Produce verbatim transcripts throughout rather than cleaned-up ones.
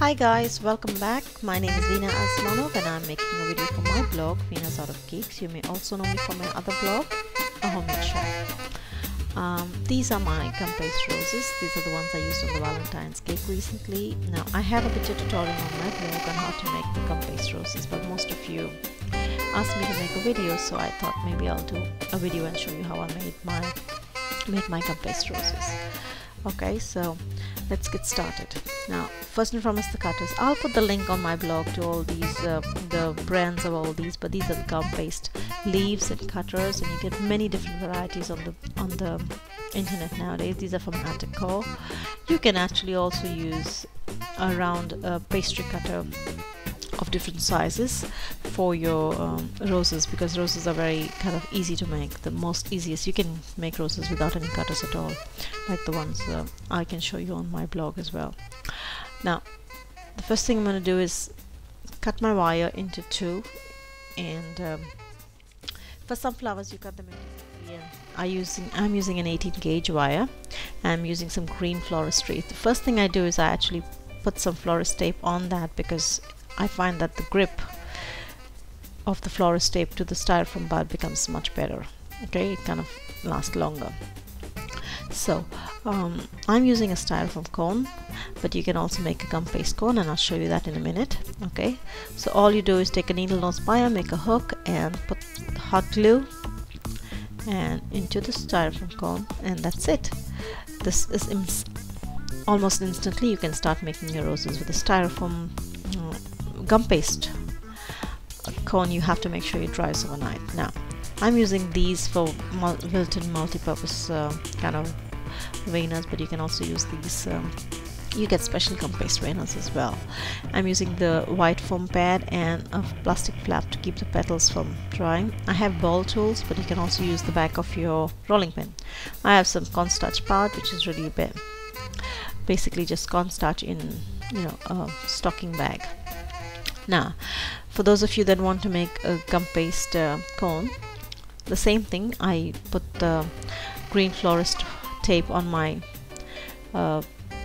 Hi guys, welcome back. My name is Veena Asmanov and I'm making a video for my blog, Veena's Art of Cakes. You may also know me from my other blog, A Homemade Chef. Um, these are my gum paste roses. These are the ones I used on the Valentine's cake recently. Now I have a video tutorial on my blog on how to make the gum paste roses, but most of you asked me to make a video, so I thought maybe I'll do a video and show you how I made my made my gum paste roses. Okay, so let's get started. Now first and foremost, the cutters. I'll put the link on my blog to all these uh, the brands of all these, but these are the gum paste leaves and cutters, and you get many different varieties on the on the internet nowadays. These are from Attico. You can actually also use a round uh, pastry cutter of different sizes for your um, roses, because roses are very kind of easy to make. The most easiest, you can make roses without any cutters at all, like the ones uh, I can show you on my blog as well. Now the first thing I'm going to do is cut my wire into two, and um, for some flowers you cut them into three, and I using I'm using an eighteen gauge wire. I'm using some green floristry. The first thing I do is I actually put some florist tape on that, because I find that the grip of the florist tape to the styrofoam bud becomes much better. Okay, it kind of lasts longer. So um, I'm using a styrofoam cone, but you can also make a gum paste cone, and I'll show you that in a minute. Okay, so all you do is take a needle nose plier, make a hook, and put hot glue and into the styrofoam cone, and that's it. This is ins almost instantly you can start making your roses with a styrofoam uh, gum paste cone. You have to make sure it dries overnight. Now I'm using these for mul Wilton multi-purpose uh, kind of veiners, but you can also use these. Um, you get special gum paste veiners as well. I'm using the white foam pad and a plastic flap to keep the petals from drying. I have ball tools, but you can also use the back of your rolling pin. I have some cornstarch powder, which is really ba basically just cornstarch in you know a stocking bag. Now for those of you that want to make a gum paste uh, cone, the same thing. I put the green florist tape on my uh,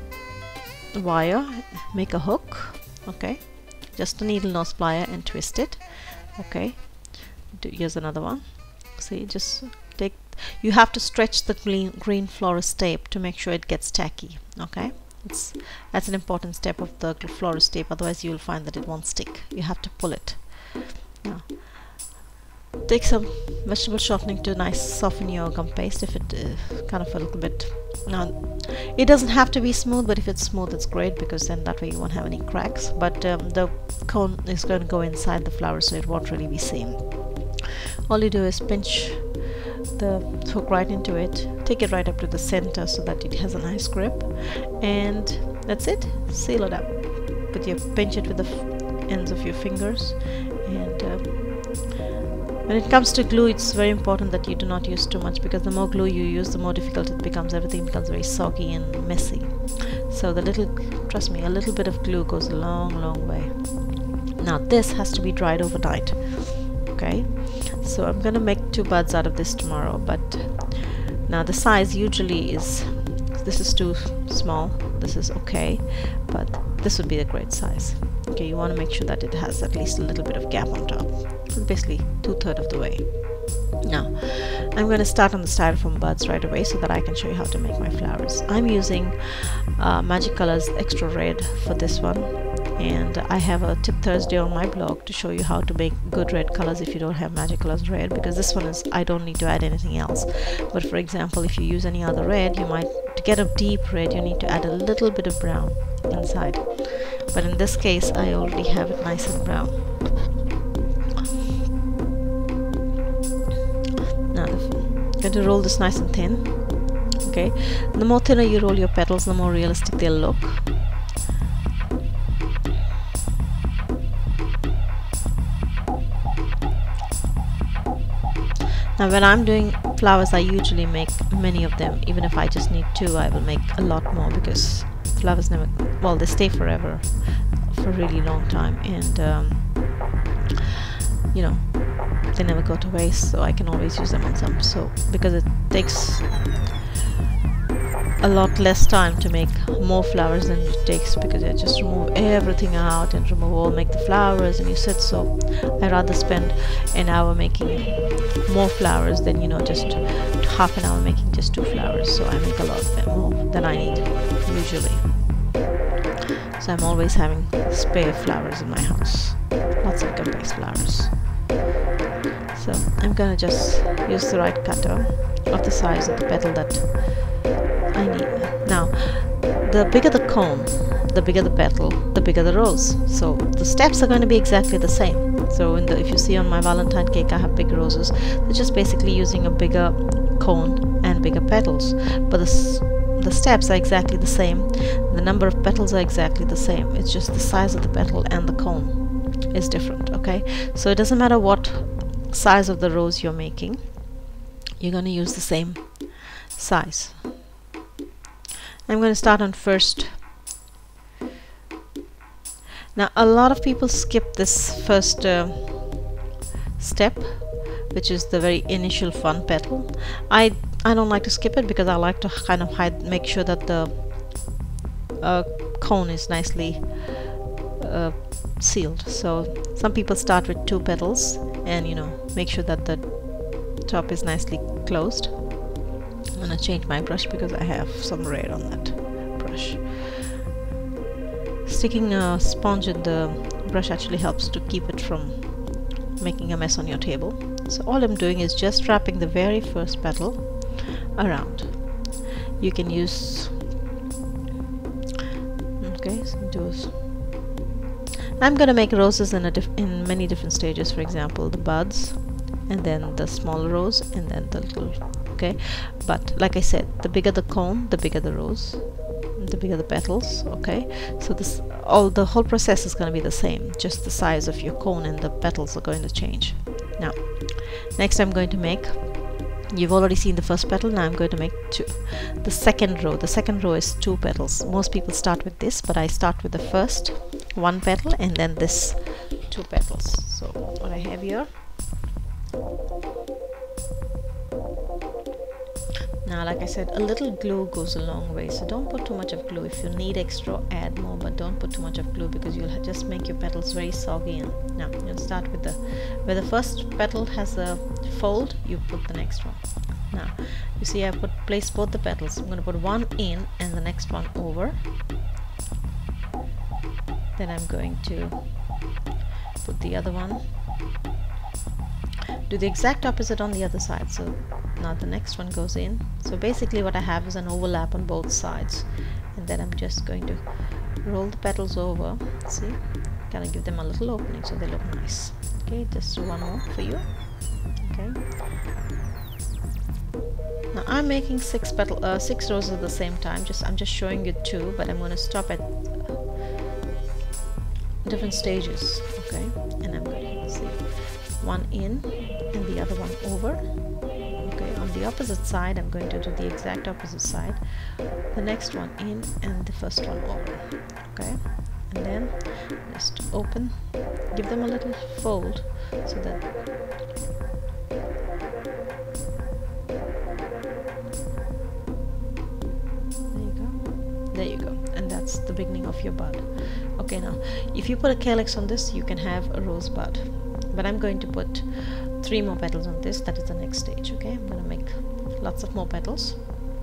wire, make a hook, okay, just a needle nose plier and twist it. Okay, do, here's another one. See, just take, you have to stretch the green, green florist tape to make sure it gets tacky. Okay, it's that's an important step of the florist tape, otherwise you will find that it won't stick. You have to pull it. Now take some vegetable shortening to nice soften your gum paste, if it uh, kind of a little bit. Now it doesn't have to be smooth, but if it's smooth it's great, because then that way you won't have any cracks. But um, the cone is going to go inside the flower, so it won't really be seen. All you do is pinch the hook right into it, take it right up to the center so that it has a nice grip, and that's it. Seal it up. But you pinch it with the f ends of your fingers, and um, when it comes to glue, it's very important that you do not use too much, because the more glue you use, the more difficult it becomes. Everything becomes very soggy and messy. So the little, trust me, a little bit of glue goes a long, long way. Now this has to be dried overnight. Okay, so I'm gonna make two buds out of this tomorrow, but now the size usually is, this is too small, this is okay, but this would be a great size. Okay, you want to make sure that it has at least a little bit of gap on top. So basically two-thirds of the way. Now I'm going to start on the styrofoam buds right away so that I can show you how to make my flowers. I'm using uh, Magic Colors Extra Red for this one, and I have a tip Thursday on my blog to show you how to make good red colors if you don't have Magic Colors Red, because this one is, I don't need to add anything else. But for example, if you use any other red, you might, to get a deep red, you need to add a little bit of brown inside. But in this case I already have it nice and brown. Now I'm going to roll this nice and thin. Okay, the more thinner you roll your petals, the more realistic they'll look. Now when I'm doing flowers, I usually make many of them. Even if I just need two, I will make a lot more, because flowers never, well, they stay forever, for a really long time, and um, you know, they never go to waste, so I can always use them on some. So because it takes a lot less time to make more flowers than it takes, because I just remove everything out and remove all, make the flowers, and you sit. So I rather spend an hour making more flowers than, you know, just half an hour making just two flowers. So I make a lot more than I need usually. So I'm always having spare flowers in my house, lots of gum-based flowers. So I'm gonna just use the right cutter of the size of the petal that I need. Now, the bigger the cone, the bigger the petal, the bigger the rose. So the steps are going to be exactly the same. So in the, if you see on my Valentine cake, I have big roses. They're just basically using a bigger cone and bigger petals. But the, the steps are exactly the same. The number of petals are exactly the same. It's just the size of the petal and the cone is different, okay? So it doesn't matter what size of the rose you're making, you're going to use the same size. I'm going to start on first. Now a lot of people skip this first uh, step, which is the very initial fun petal. I I don't like to skip it because I like to kind of hide, make sure that the uh, cone is nicely uh, sealed. So some people start with two petals and, you know, make sure that the top is nicely closed. I'm gonna change my brush because I have some red on that brush. Sticking a sponge in the brush actually helps to keep it from making a mess on your table. So all I'm doing is just wrapping the very first petal around. You can use, okay, so do I'm gonna make roses in a diff in many different stages. For example, the buds, and then the small rose, and then the little. Okay, but like I said, the bigger the cone, the bigger the rose, the bigger the petals. Okay, so this all the whole process is going to be the same, just the size of your cone and the petals are going to change. Now next I'm going to make, you've already seen the first petal, now I'm going to make two. The second row, the second row is two petals. Most people start with this, but I start with the first one petal and then this two petals. So what I have here, now like I said, a little glue goes a long way, so don't put too much of glue. If you need extra, add more, but don't put too much of glue because you'll just make your petals very soggy. And now you'll start with the, where the first petal has a fold, you put the next one. Now you see I put placed both the petals. I'm going to put one in and the next one over. Then I'm going to put the other one, do the exact opposite on the other side. So now the next one goes in. So basically what I have is an overlap on both sides, and then I'm just going to roll the petals over. See, kind of give them a little opening so they look nice. Okay, just do one more for you. Okay, now I'm making six petal uh, six roses at the same time. Just I'm just showing you two, but I'm going to stop at different stages. Okay, and I'm going to see one in and the other one over. Okay, on the opposite side I'm going to do the exact opposite side, the next one in and the first one over. Okay, and then just open, give them a little fold so that there you go, there you go, and that's the beginning of your bud. Okay, now if you put a calyx on this, you can have a rosebud, but I'm going to put three more petals on this. That is the next stage. Okay, I'm going to make lots of more petals.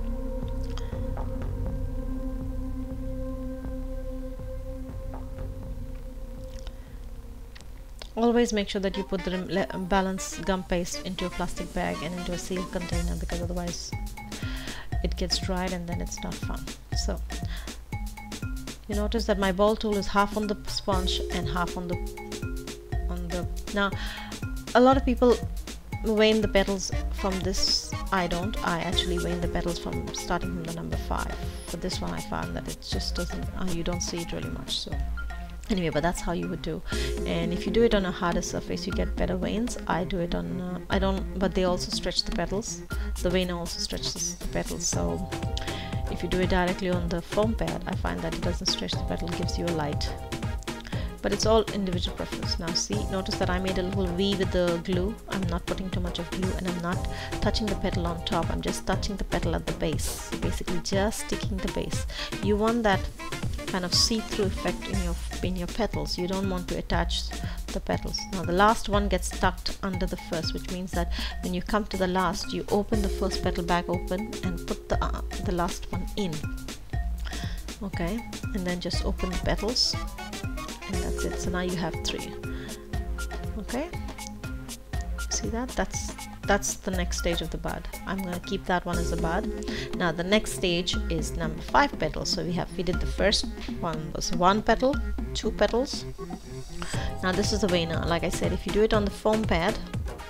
Always make sure that you put the balanced gum paste into a plastic bag and into a sealed container, because otherwise it gets dried and then it's not fun. So you notice that my ball tool is half on the sponge and half on the on the now a lot of people wane the petals from this. I don't. I actually wane the petals from starting from the number five. For this one I found that it just doesn't, uh, you don't see it really much. So anyway, but that's how you would do. And if you do it on a harder surface, you get better veins. I do it on uh, I don't, but they also stretch the petals. The vein also stretches the petals. So if you do it directly on the foam pad, I find that it doesn't stretch the petal, gives you a light. but it's all individual preference. Now see, notice that I made a little V with the glue. I'm not putting too much of glue, and I'm not touching the petal on top. I'm just touching the petal at the base. So basically just sticking the base. You want that kind of see-through effect in your in your petals. You don't want to attach the petals. Now the last one gets tucked under the first, which means that when you come to the last, you open the first petal back open and put the uh, the last one in. Okay, and then just open the petals, and that's it. So now you have three. Okay, see that? That's that's the next stage of the bud. I'm going to keep that one as a bud. Now the next stage is number five petals. So we have we did the first one was one petal, two petals. Now this is the way. Now like I said, if you do it on the foam pad,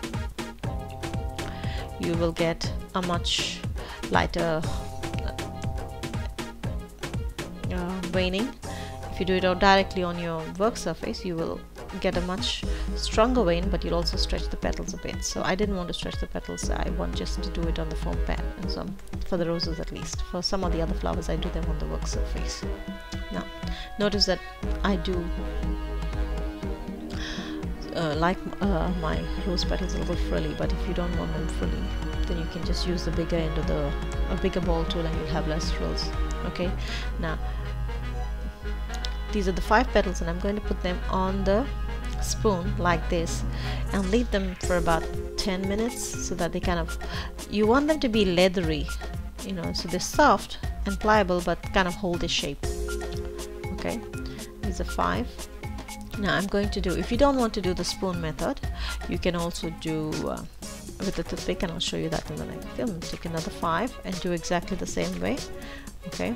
you will get a much lighter uh, veining. If you do it out directly on your work surface, you will get a much stronger vein, but you'll also stretch the petals a bit. So I didn't want to stretch the petals. I want just to do it on the foam pad, and some for the roses at least. For some of the other flowers, I do them on the work surface. Now notice that I do uh, like uh, my rose petals a little frilly, but if you don't want them frilly, then you can just use the bigger end of the a bigger ball tool, and you'll have less frills. Okay, now these are the five petals, and I'm going to put them on the spoon like this and leave them for about ten minutes, so that they kind of, you want them to be leathery, you know, so they're soft and pliable but kind of hold their shape. Okay, these are five. Now I'm going to do, if you don't want to do the spoon method, you can also do uh, with the toothpick, and I'll show you that in the next film. Take another five and do exactly the same way. Okay,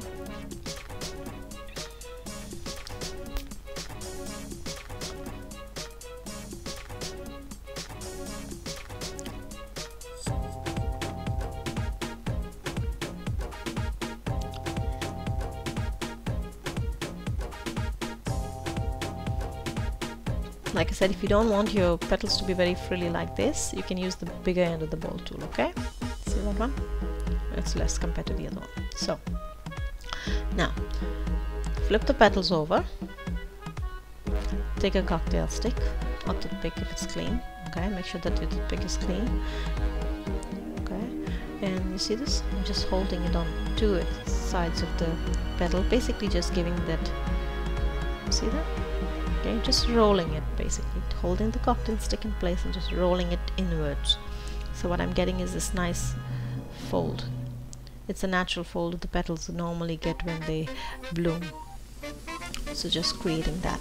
like I said, if you don't want your petals to be very frilly like this, you can use the bigger end of the ball tool. Okay, see that one? It's less compared to the other one. So now flip the petals over, take a cocktail stick or toothpick if it's clean. Okay, make sure that your toothpick is clean. Okay, and you see this? I'm just holding it on two sides of the petal, basically just giving that, see that? Okay, just rolling it, basically holding the cocktail stick in place and just rolling it inwards. So what I'm getting is this nice fold. It's a natural fold that the petals normally get when they bloom. So just creating that.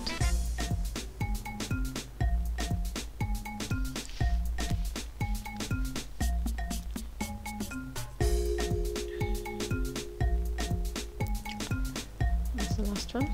That's the last one.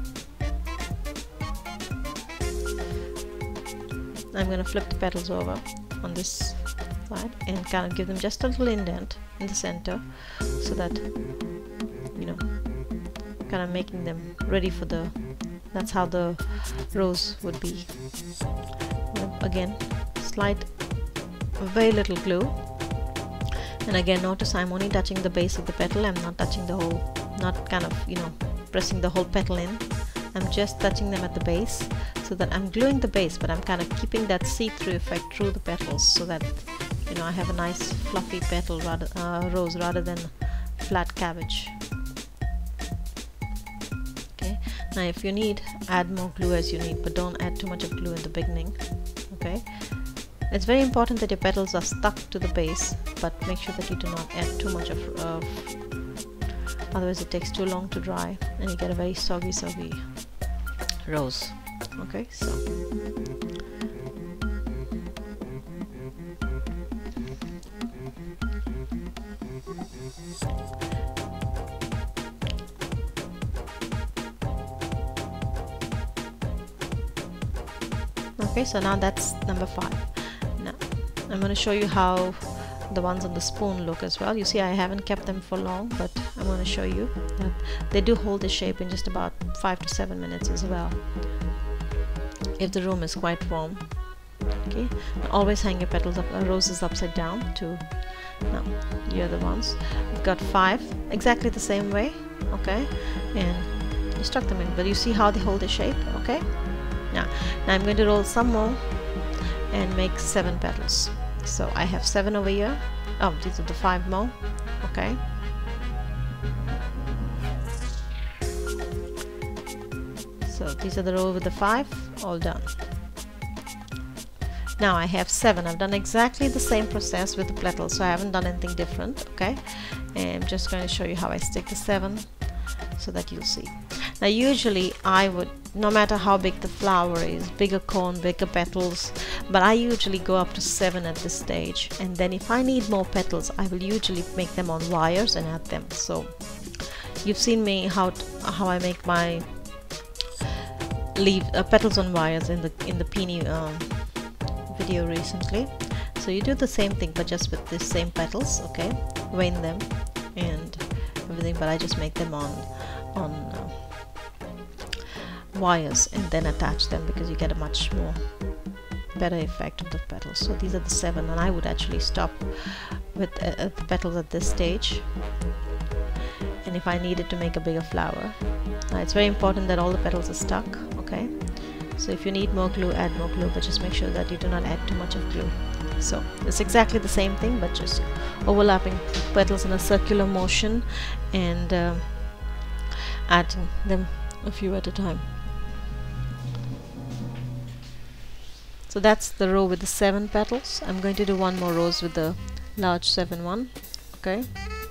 I'm going to flip the petals over on this side and kind of give them just a little indent in the center, so that, you know, kind of making them ready for the, that's how the rose would be. Again, slight, very little glue, and again notice I'm only touching the base of the petal. I'm not touching the whole, not kind of, you know, pressing the whole petal in. I'm just touching them at the base, so that I'm gluing the base, but I'm kind of keeping that see-through effect through the petals, so that, you know, I have a nice fluffy petal rather uh, rose rather than flat cabbage. Okay, now if you need, add more glue as you need, but don't add too much of glue in the beginning. Okay, it's very important that your petals are stuck to the base, but make sure that you do not add too much of uh, otherwise it takes too long to dry and you get a very soggy soggy rose. Okay, so okay, so now that's number five. Now I'm going to show you how the ones on the spoon look as well. You see, I haven't kept them for long, but I'm going to show you that they do hold the shape in just about five to seven minutes as well, if the room is quite warm. Okay, now always hang your petals up, uh, roses upside down too. Now you're the ones. We've got five exactly the same way. Okay, and you stuck them in, but you see how they hold the shape. Okay, Now, now I'm going to roll some more and make seven petals. So I have seven over here. Oh, these are the five more. Okay. So these are the row with the five, all done. Now I have seven. I've done exactly the same process with the petals, so I haven't done anything different. Okay, and I'm just going to show you how I stick the seven so that you'll see. Now usually I would, no matter how big the flower is, bigger cone, bigger petals, but I usually go up to seven at this stage, and then if I need more petals I will usually make them on wires and add them. So you've seen me how how I make my leaf uh, petals on wires in the in the peony um, video recently. So you do the same thing but just with the same petals. Okay, vein them and everything, but I just make them on on uh, wires and then attach them because you get a much more better effect of the petals. So these are the seven, and I would actually stop with uh, the petals at this stage, and if I needed to make a bigger flower. Now it's very important that all the petals are stuck. Okay, so if you need more glue, add more glue, but just make sure that you do not add too much of glue. So it's exactly the same thing but just overlapping petals in a circular motion and uh, adding them a few at a time. So that's the row with the seven petals. I'm going to do one more rows with the large seven one. Okay.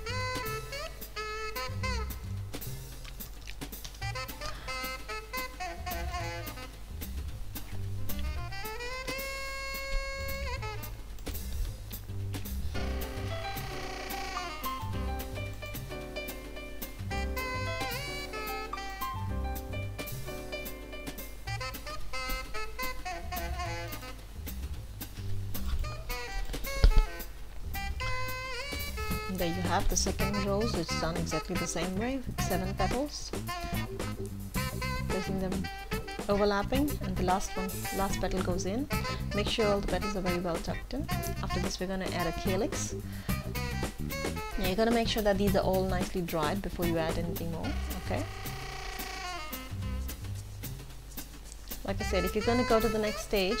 There you have the second rows. It's done exactly the same way with seven petals, placing them overlapping, and the last one, last petal goes in. Make sure all the petals are very well tucked in. After this we're going to add a calyx. Now you're going to make sure that these are all nicely dried before you add anything more. Okay, like I said, if you're going to go to the next stage,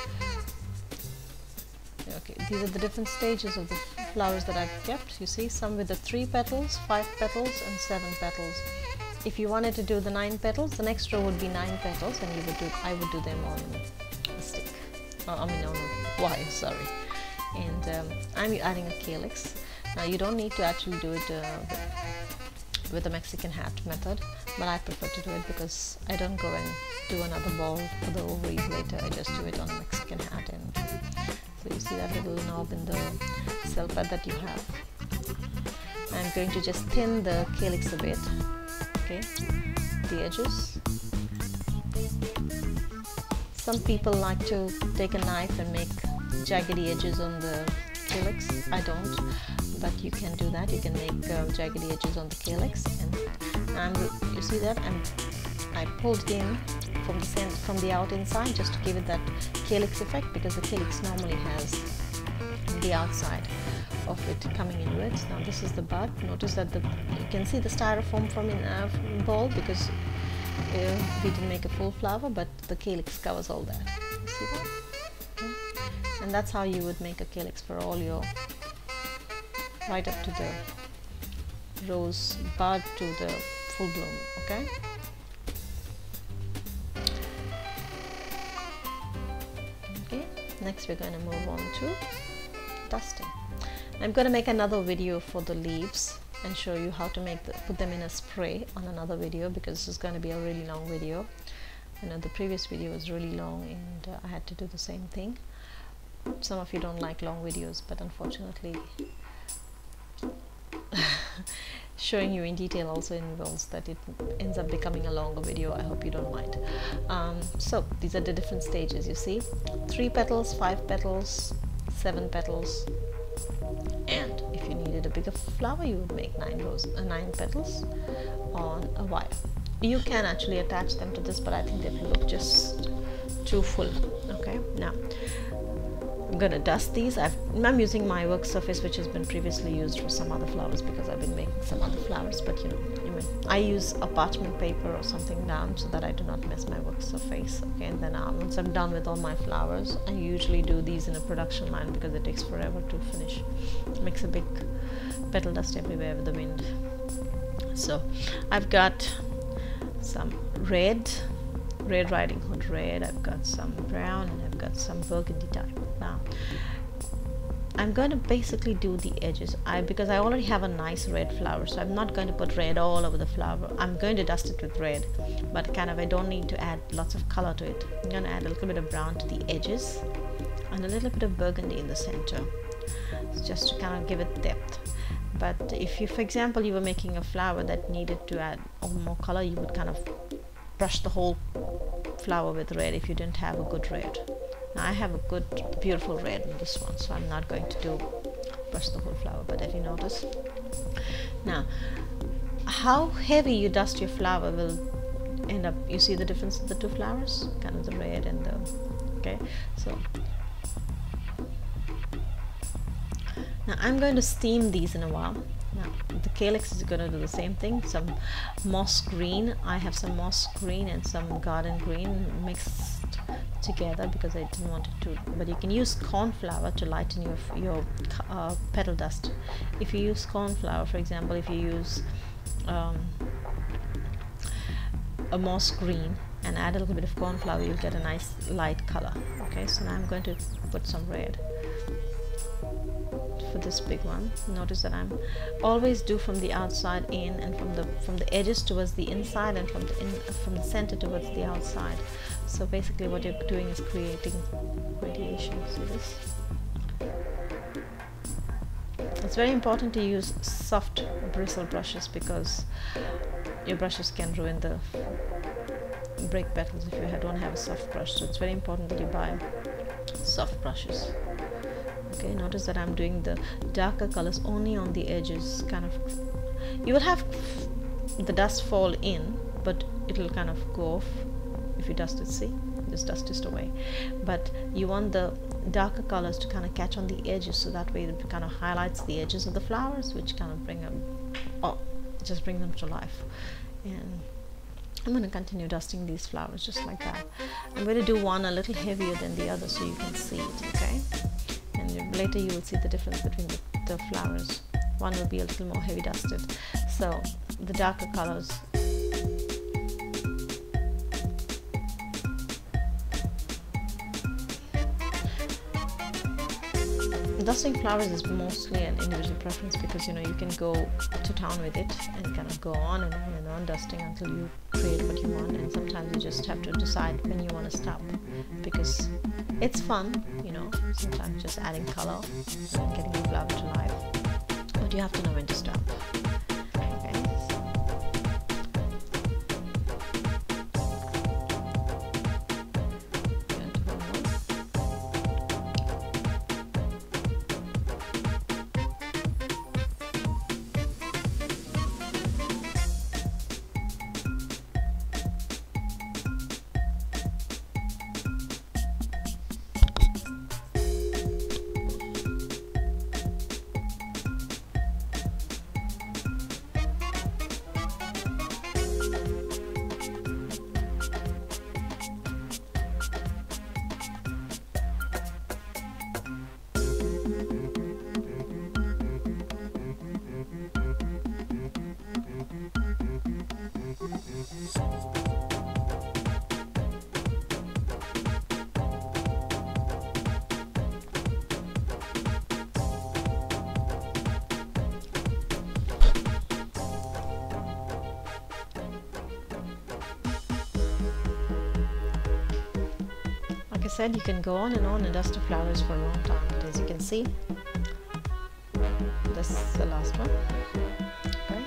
okay, these are the different stages of the flowers that I've kept. You see, some with the three petals, five petals and seven petals. If you wanted to do the nine petals, the next row would be nine petals, and you would do, I would do them on a stick. Oh, I mean on a wire, sorry. And um, I'm adding a calyx. Now you don't need to actually do it uh, with, with the Mexican hat method, but I prefer to do it because I don't go and do another ball for the ovaries later. I just do it on a Mexican hat. And so you see that little knob in the cell pad that you have. I'm going to just thin the calyx a bit. Okay, the edges. Some people like to take a knife and make jaggedy edges on the calyx. I don't, but you can do that. You can make uh, jaggedy edges on the calyx, and, and you see that I'm, I pulled in from the center, from the out inside, just to give it that calyx effect, because the calyx normally has the outside of it coming inwards. Now this is the bud. Notice that the you can see the styrofoam from in uh, ball because uh, we didn't make a full flower, but the calyx covers all that. You see that? Okay. And that's how you would make a calyx for all your, right up to the rose bud to the full bloom. Okay. Okay. Next we're going to move on to dusting. I'm going to make another video for the leaves and show you how to make the, put them in a spray on another video, because this is going to be a really long video. You know, the previous video was really long, and uh, I had to do the same thing. Some of you don't like long videos, but unfortunately showing you in detail also involves that it ends up becoming a longer video. I hope you don't mind. Um, so these are the different stages. You see, three petals, five petals, seven petals, and if you needed a bigger flower, you would make nine rows, uh, nine petals on a wire. You can actually attach them to this, but I think they will look just too full. Okay, now I'm gonna dust these. I've, I'm using my work surface, which has been previously used for some other flowers, because I've been making some other flowers, but you know, you document. I use a parchment paper or something down so that I do not mess my work surface. Okay, and then um, once I'm done with all my flowers, I usually do these in a production line because it takes forever to finish. It makes a big petal dust everywhere with the wind. So I've got some red, Red Riding Hood red, I've got some brown, and I've got some burgundy type. Now I'm going to basically do the edges I because I already have a nice red flower, so I'm not going to put red all over the flower. I'm going to dust it with red, but kind of I don't need to add lots of color to it. I'm going to add a little bit of brown to the edges and a little bit of burgundy in the center, just to kind of give it depth. But if you, for example, you were making a flower that needed to add more color, you would kind of brush the whole flower with red if you didn't have a good red. Now I have a good beautiful red in this one, so I'm not going to do brush the whole flower. But if you notice, now how heavy you dust your flower will end up, you see the difference in the two flowers, kind of the red and the, okay, so now I'm going to steam these in a while. Now the calyx is going to do the same thing. Some moss green, I have some moss green and some garden green mixed together because I didn't want it to, but you can use cornflower to lighten your your uh, petal dust. If you use cornflower, for example, if you use um, a moss green and add a little bit of cornflower, you'll get a nice light color. Okay, so now I'm going to put some red for this big one. Notice that I'm always do from the outside in, and from the from the edges towards the inside, and from the in, from the center towards the outside. So basically what you're doing is creating radiation. See this? It's very important to use soft bristle brushes because your brushes can ruin the break petals if you don't have a soft brush. So it's very important that you buy soft brushes. Okay, notice that I'm doing the darker colors only on the edges. Kind of, you will have the dust fall in, but it'll kind of go off if you dust it. See, just dust it away. But you want the darker colors to kind of catch on the edges, so that way it kind of highlights the edges of the flowers, which kind of bring them, oh, just bring them to life. And I'm going to continue dusting these flowers just like that. I'm going to do one a little heavier than the other so you can see it. Okay. And later you will see the difference between the, the flowers. One will be a little more heavy dusted. So the darker colors. Dusting flowers is mostly an individual preference because, you know, you can go to town with it and kind of go on and on and on dusting until you create what you want, and sometimes you just have to decide when you want to stop, because it's fun, you know, sometimes just adding color and getting the flower to life, but you have to know when to stop. Okay. Like I said, you can go on and on and dust the flowers for a long time, but as you can see, this is the last one. Okay.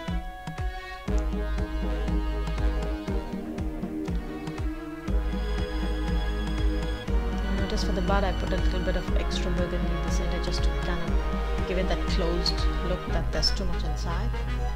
Notice for the bud I put a little bit of extra burgundy in the center just to kind of give it that closed look that there's too much inside.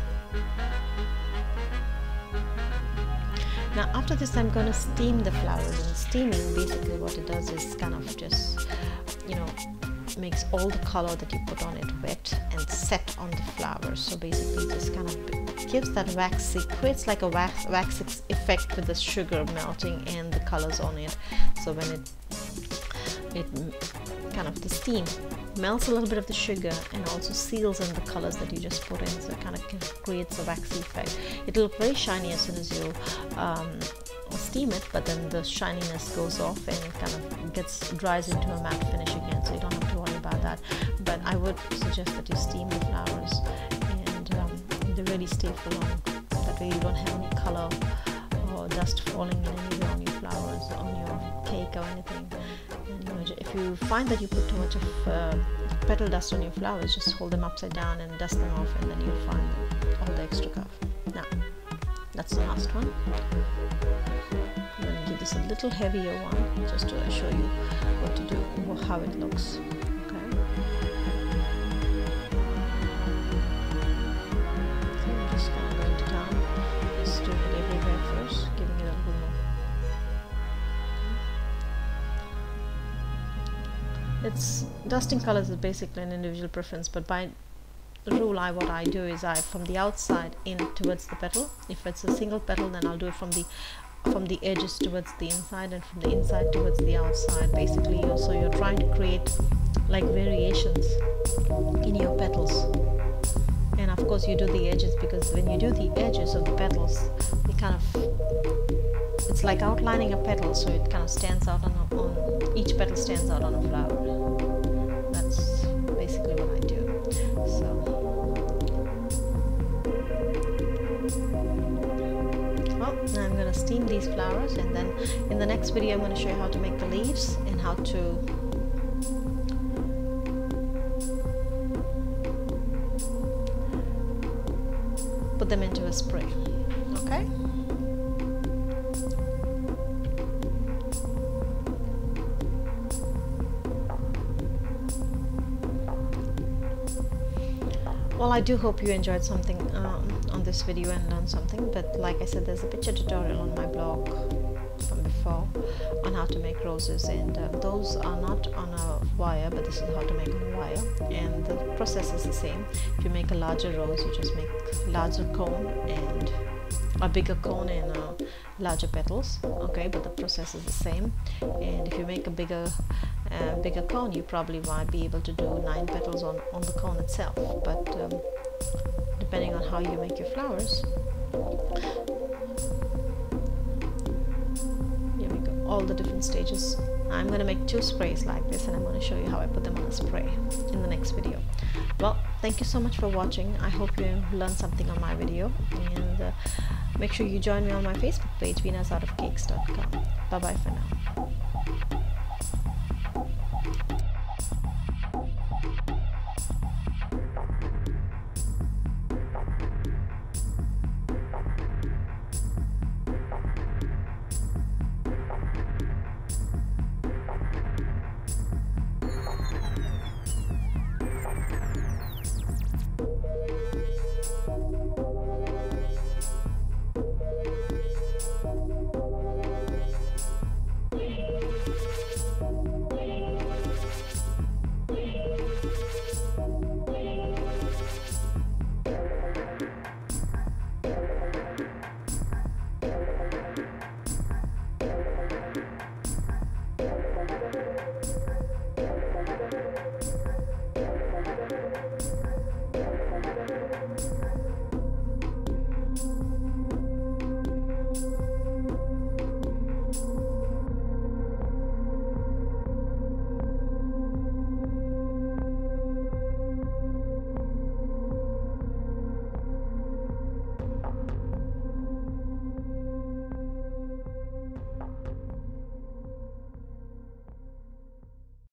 Now after this I'm going to steam the flowers, and steaming basically what it does is kind of just, you know, makes all the color that you put on it wet and set on the flowers. So basically just kind of gives that waxy, creates like a wax waxy effect with the sugar melting and the colors on it. So when it it kind of, the steam melts a little bit of the sugar and also seals in the colors that you just put in, so it kind of creates a waxy effect. It'll look very shiny as soon as you um, steam it, but then the shininess goes off and it kind of gets dries into a matte finish again, so you don't have to worry about that. But I would suggest that you steam the flowers and um, they really stay for long. That way you don't have any color or dust falling in anywhere on your flowers, on your cake or anything. And, you know, if you find that you put too much of uh, petal dust on your flowers, just hold them upside down and dust them off, and then you'll find all the extra curve. Now, that's the last one. I'm going to give this a little heavier one just to show you what to do, how it looks. Okay. So I'm just kind of going to town, just doing it everywhere first, giving it a little more. It's dusting colors is basically an individual preference, but by rule, I what I do is I from the outside in towards the petal. If it's a single petal, then I'll do it from the from the edges towards the inside and from the inside towards the outside. Basically, you so you're trying to create like variations in your petals. And of course, you do the edges because when you do the edges of the petals, you kind of, it's like outlining a petal, so it kind of stands out on, a, on each petal stands out on a flower. That's basically what I do. So, well, now I'm going to steam these flowers, and then in the next video I'm going to show you how to make the leaves and how to put them into a spray. Okay? Well, I do hope you enjoyed something um, on this video and learned something, but like I said, there's a picture tutorial on my blog from before on how to make roses, and uh, those are not on a wire, but this is how to make on a wire, and the process is the same. If you make a larger rose, you just make larger cone and a bigger cone and uh, larger petals, okay, but the process is the same. And if you make a bigger uh, bigger cone, you probably might be able to do nine petals on, on the cone itself, but um, depending on how you make your flowers. Here we go, all the different stages. I'm going to make two sprays like this, and I'm going to show you how I put them on a spray in the next video. Well, thank you so much for watching. I hope you learned something on my video, and uh, make sure you join me on my Facebook page, venus out of cakes dot com. Bye bye for now.